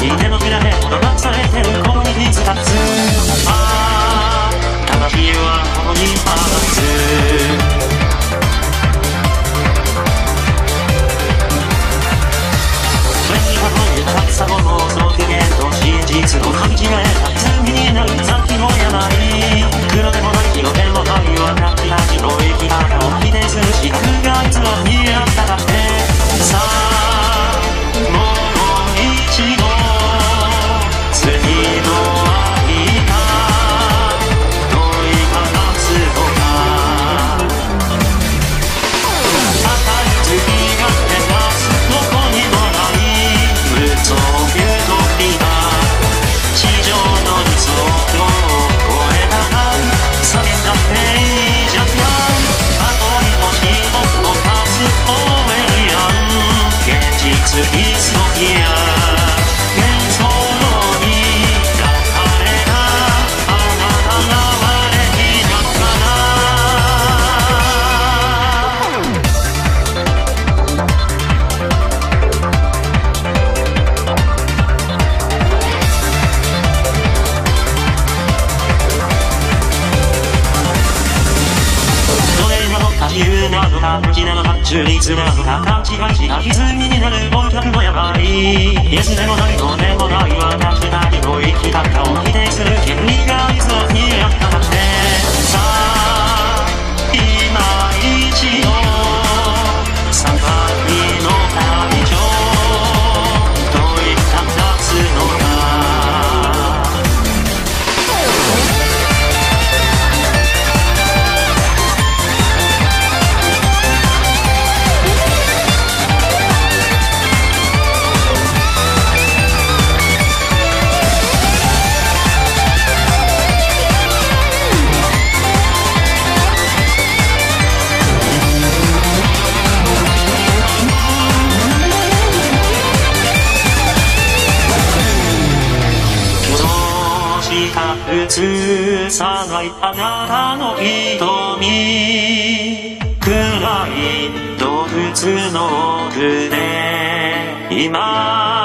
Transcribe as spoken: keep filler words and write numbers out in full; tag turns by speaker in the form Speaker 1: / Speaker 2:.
Speaker 1: に手のひらでほどがされてるこのにふたつああ魂はこのにぱつそれに例えただけさも妄想表現と真実の噛み違えた罪になるさっきもやない黒でもない色でもないわなき味の生き方を否定する資格が偽りにあっただってさあもう一度次の愛が問いただすのか高い月が照らすどこにもない無造遊の美が地上の理想を超えたら叫んだっていいじゃんあと一つを足す応援やん現実にそぎや幻想に抱かれたあなたが我になった自由なのか無知なのか中立なのか勘違いした歪みになる音楽もやばいイエスでもないのでもない私たちの生き方を否定する権利が偽にあったってさあ今一度さんばいの旅情問いただすのか映さないあなたの瞳暗い洞窟の奥で今